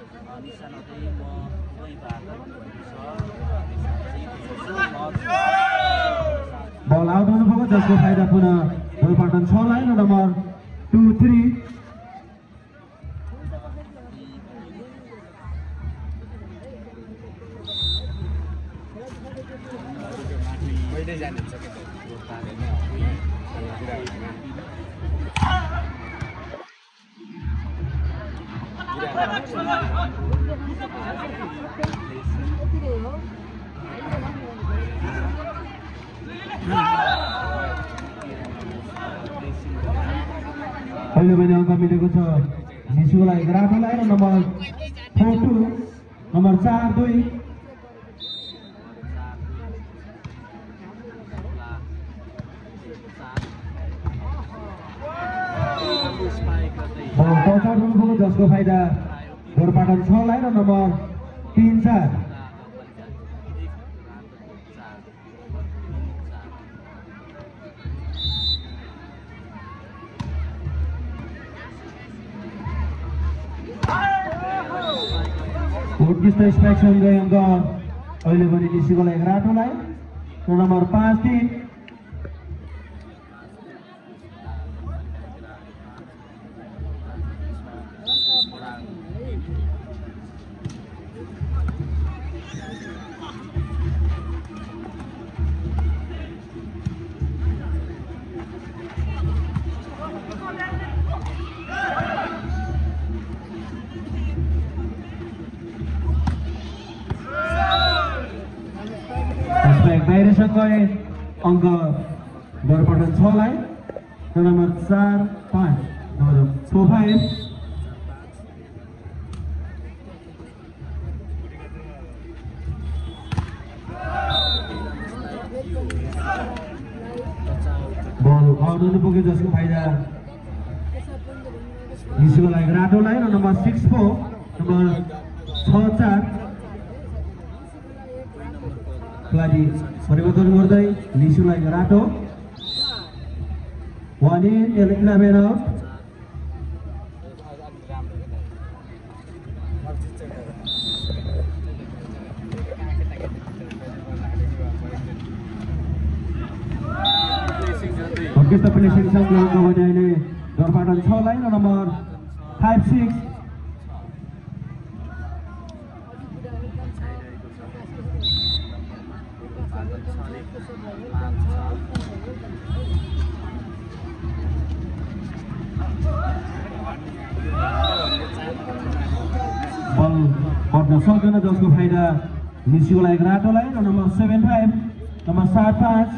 बल out हुनुभयो जसको फाइदा पुनः गोलपाटन 6 लाई र नम्बर 2-3 पहिलो पनि अङ्क मिलेको छ निशुलाई राठोलाई र नम्बर 4-2 नम्बर 4-2 जसको फाइदा गोरपाटन 6 लाई र नम्बर 3-4 उत्कृष्ट स्ट्राइकसन गए अङ्क अहिले पनि निशुलाई राठोलाई र नम्बर 5-3 बाहिरसँग गए अङ्क गोरपाटन 6 लाई र नम्बर 4-5 नम्बर 4-5 बल आउट हुनु पुग्यो जसको फाइदा निशुको लागि राठोलाई र नम्बर 6-4 नम्बर 6-4 खेलाडी परिवर्तन गर्दै निशुलाई राठो 1 in 11 out उत्कृष्ट फिनिसिङ सँग अहिले गोरपाटन 6 लाई र नम्बर 5-6 बल पर्न सक्दैन जसको फाइदा निशुको लागि राठोलाई र नम्बर 7-5 नम्बर 7-5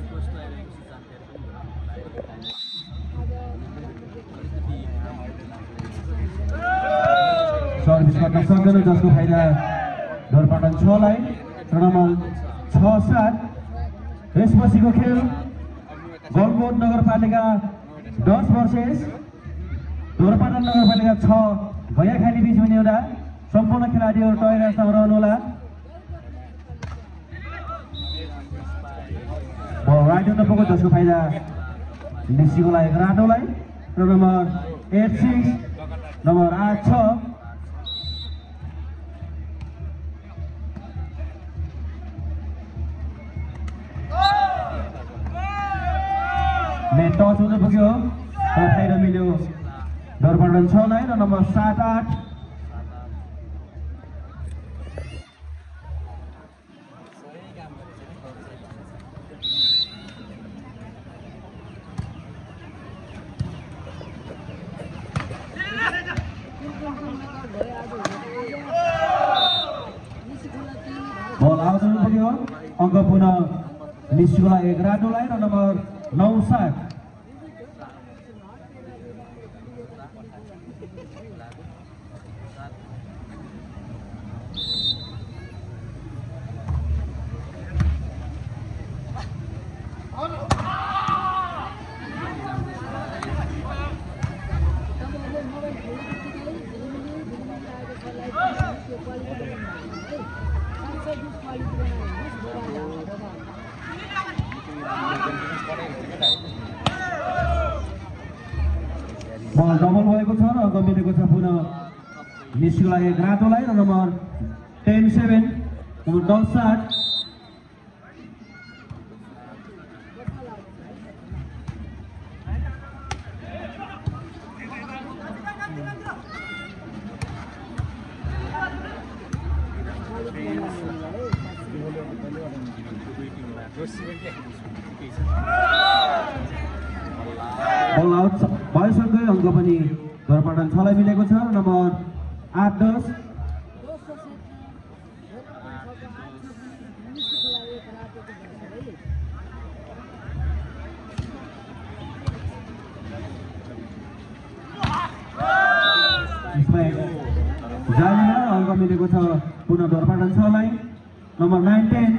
सर्भिस गर्न सक्दैन जसको फाइदा गोरपाटन 6 लाई र नम्बर 6-7 यसपछिको खेल गलकोट नगरपालिका 10 वर्सेस गोरपाटन नगरपालिका 6 भैयाखाली बीच हुने एउटा सम्पूर्ण खेलाडीहरू तयारीमा रहनुहोला। राइट हुन पुग्यो जसको फाइदा निशुको लागि राठोलाई र नम्बर 8-6 नम्बर 8-6 टच हुन पुग्यो र फाइदा मिल्यो गोरपाटन 6 लाई र नम्बर 7-8 बल आउट हुन पुग्यो अङ्क पुनः निशुको लागि राठोलाई र नम्बर 9-7 बल डबल भएको छ र अङ्क मिलेको छ पुनः मिसको लागि ग्राटोलाई र नम्बर 10-7 नम्बर 10-7 बल आउट भएसँगै अङ्क पनि धरपाटन 6 लाई मिलेको छ। नम्बर 8-10 जालीमा अङ्क मिलेको छ पुनः धरपाटन 6 लाई। नम्बर 9-10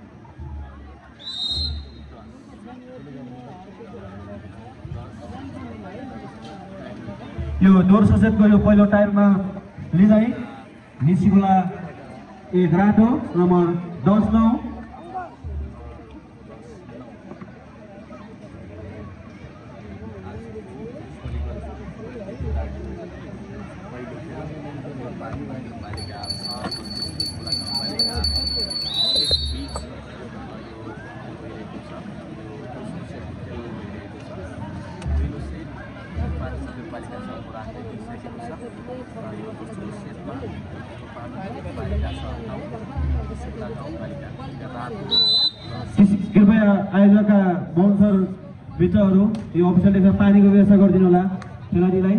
यो दोहोरो ससेटको यो पहिलो टायरमा लिजाई निसिगुला एक रातो नम्बर 10-9 कृपया आयोजकका बाउन्सर मित्रहरू यो अफिसरले पानीको व्यवस्था गरिदिनु होला खेलाडीलाई।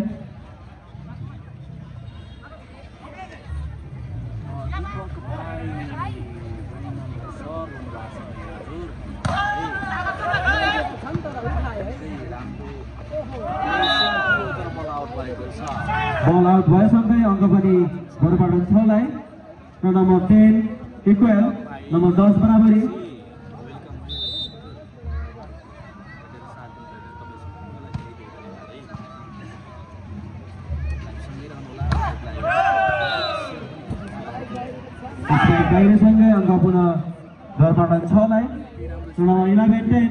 बल आउट भएसँगै अङ्क पनि धरपाटन 6 लाई र नम्बर 10 इक्वल नम्बर 10 बराबरी। बाहिरसँगै अङ्क पुनः धरपाटन 6 लाई र नम्बर 11-10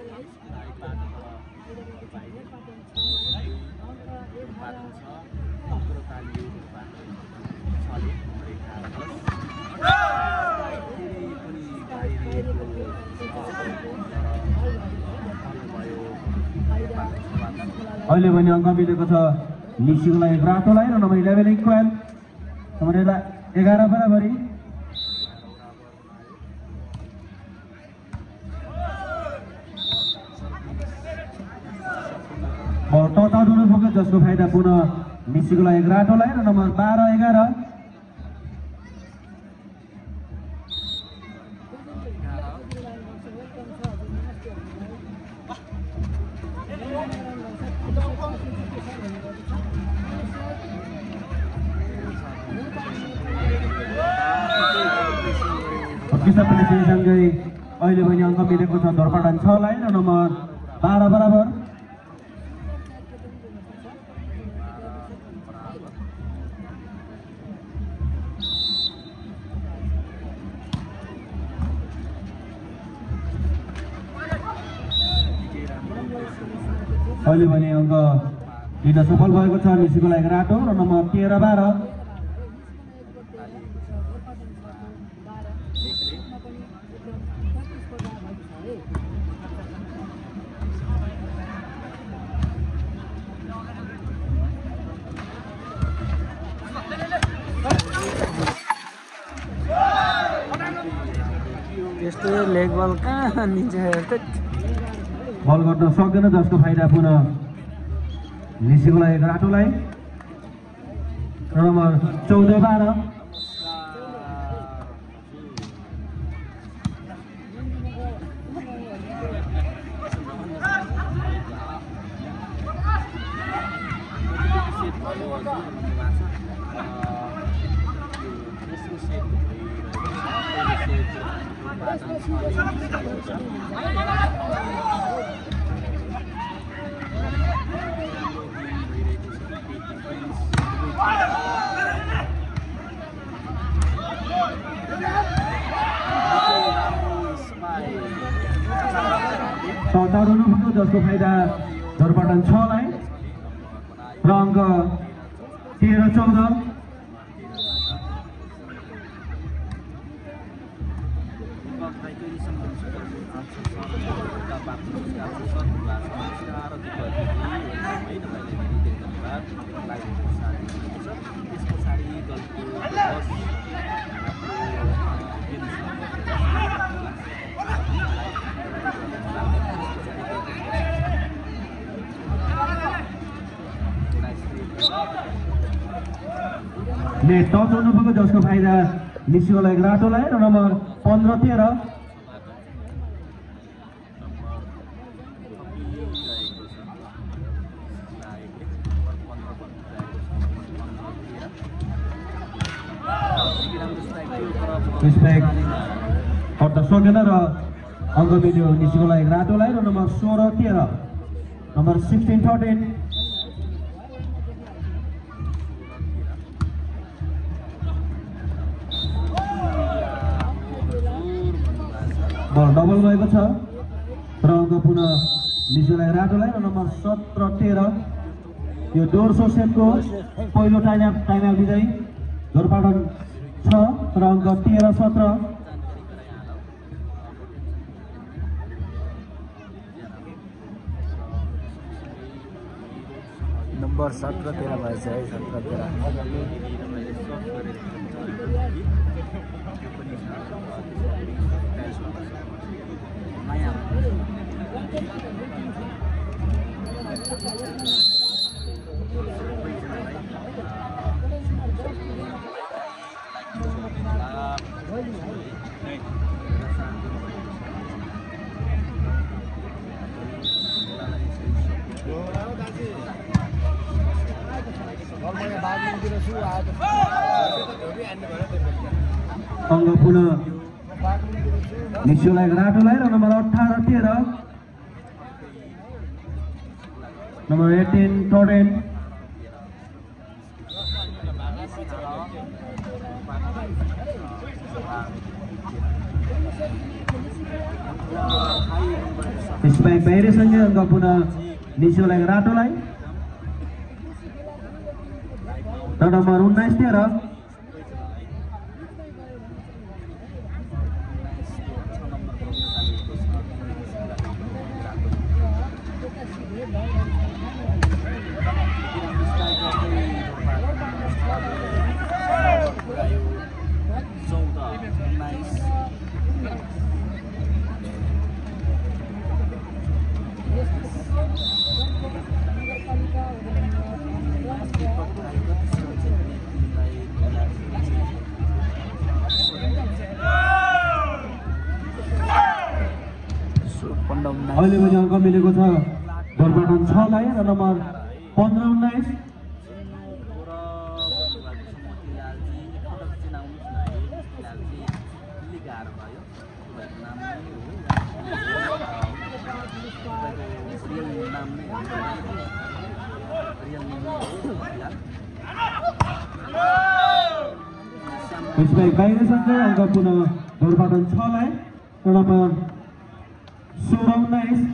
अहिले पनि अङ्क मिलेको छ निसिगुलाई रातोलाई र नम्बर 11 इक्वल नम्बर 11 बराबरी। टचआउट हुन सक्यो जसको फाइदा पुनः निसिगुलाई रातोलाई र नम्बर 12-11 सँगै अहिले पनि अङ्क मिलेको छ धरपाटन 6 लाई र नम्बर 12 बराबर। अहिले पनि अङ्क दिन सफल भएको छ निसिगुलाई रातो र नम्बर 13-12 यस्तो लेग बल कहाँ हानिन्छ बल गर्न सक्दैन जसको फाइदा पुनः निसिगुलाई रातोलाई र नम्बर 14-12 जसको फाइदा धरपाटन 6 लाई र अङ्क 13-14 नेट टच हुनुभएको जसको फाइदा निस्किएको लागि रातोलाई र नम्बर 15-13 अर्थ सकेन र अङ्क मिल्यो निस्किएको लागि रातोलाई र नम्बर 16-13 नम्बर 16-13 बल डबल भएको छ र अङ्क पुनः निस्किएको लागि रातोलाई र नम्बर 17-13 यो दोस्रो सेटको पहिलो टाइम आउट दिँदै जोरपाटन 6 र अङ्क 13-17 नंबर 17-13 भएछ है 17-13 अङ्क पुनः निस्किएको लागि रातोलाई र नम्बर 18-13 नम्बर 18-14 स्पाइक बाहिरसँगै अङ्क पुनः निस्किएको लागि रातोलाई र नम्बर 19-13 अहिले पनि अङ्क मिलेको छ जोरपाटन 6 लाई र नम्बर 15-19 यसलाई बाहिरसँगै अङ्क पुनः जोरपाटन 6 लाई र नम्बर 16-19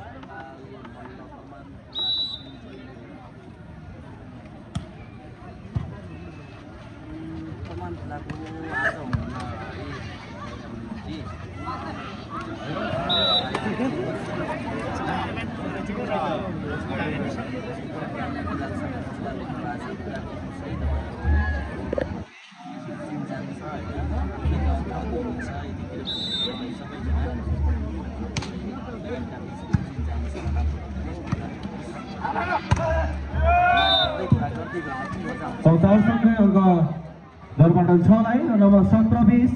चौतालीसँगै अङ्क जोरपाटन 6 लाई र नम्बर 17-20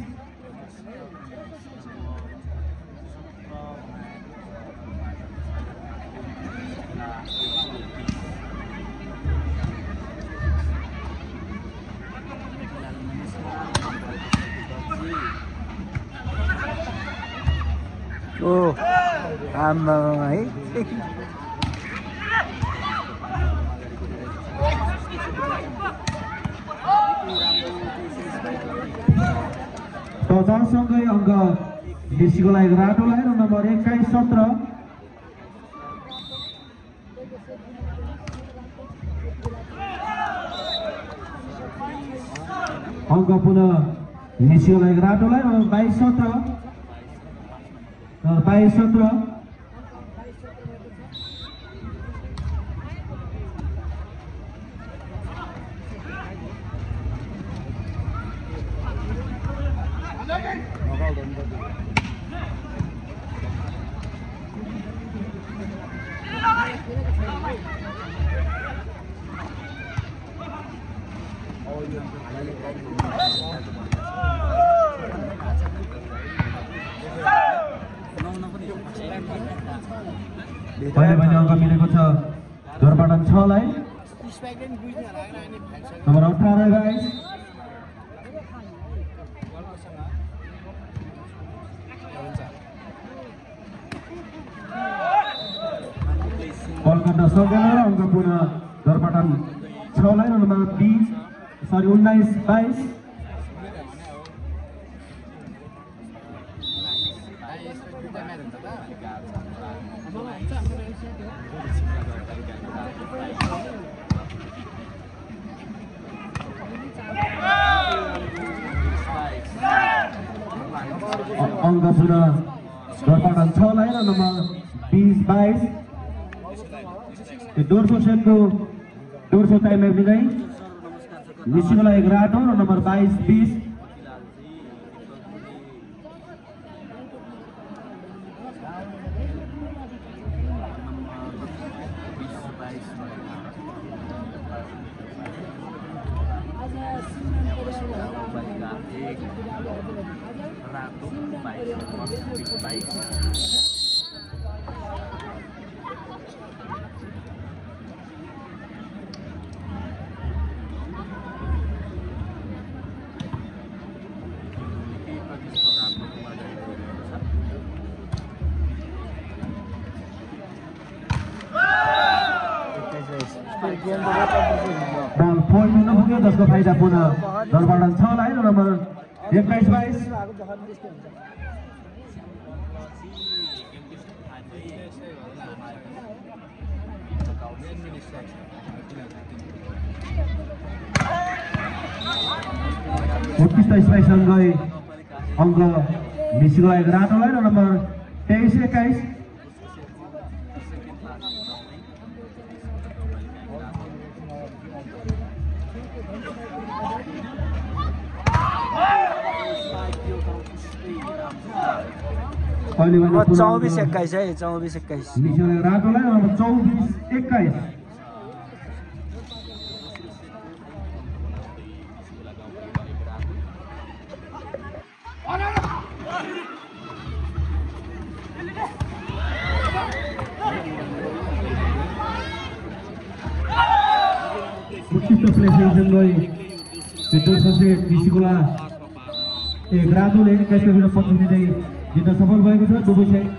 ओ आमा है 50सँगै अङ्क निस्किएको लागि रातोलाई र नम्बर 21-17 अङ्क पुनः निस्किएको लागि रातोलाई र 22-17 22-17 पहिले अङ्क मिलेको छ जोरपाटन 6 लाई नम्बर 18 गाइस बलकट्टा सकेन र अङ्क पुनः जोरपाटन 6 लाई नम्बर 19-22 अङ्क पुनः जोरपाटन 6 लाई र नम्बर 20-22 दोर्सो सेटको दोर्सो टाइम हेर्दै मिसिङलाई 11 र नम्बर 22-20 बल पोइन्ट हुन पुग्यो जसको फाइदा पुनः जोरपाटन 6 लाई र नम्बर 21-22 उत्कृष्ट सँगै अङ्क मिसिङलाई 11 लाई र नम्बर 23-21 24-21 है 24-21 मिसिङलाई 11 लाई र नम्बर 24-21 उत्कृष्ट प्लेसमेन्टसँगै दोस्रो सेट मिसिङला 11 ले 21 प्रतिनिधि जित्न सफल भएको छ दुवै